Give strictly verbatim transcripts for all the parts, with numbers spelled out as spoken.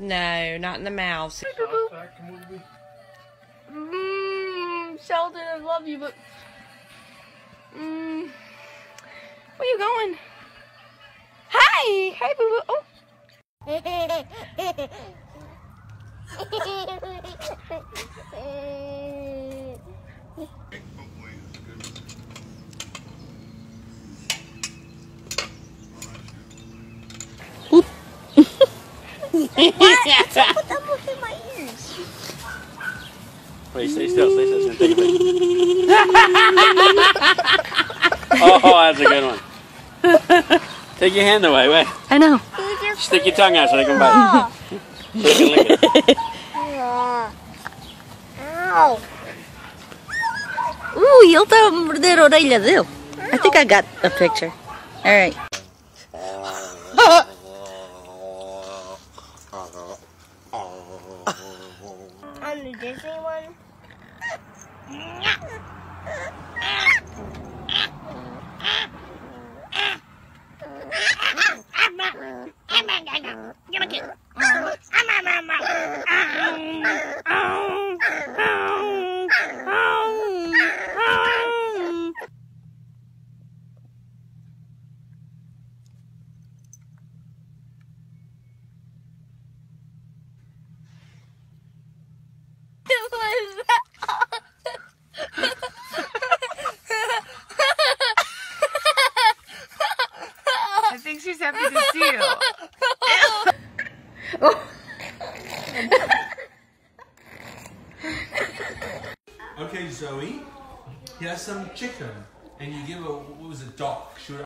No, not in the mouth. Mm, Sheldon, I love you, but mm, where you going? Hi, hi, boo boo. Oh. What? Put them in my ears. Wait, stay still, stay still. Take a picture. Oh, that's a good one. Take your hand away, wait. I know. Stick your tongue out so they can bite. So they can lick it. Ow. Uh, e ele está a morder a orelha dele. I think I got a picture. All right. On the Disney one? Give a kiss. I think she's happy to see you. Okay, Zoe, here's some chicken, and you give her, what was it, dock? Should I...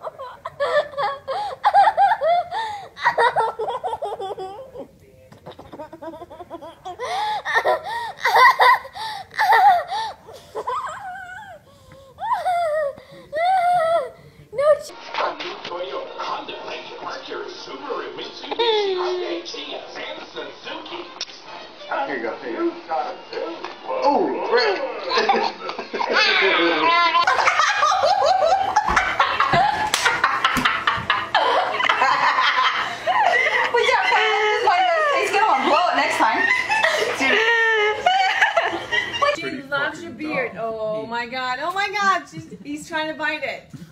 Here you go, here you go. Oh, great! She loves your beard. Oh my god. Oh my god. She's, he's trying to bite it.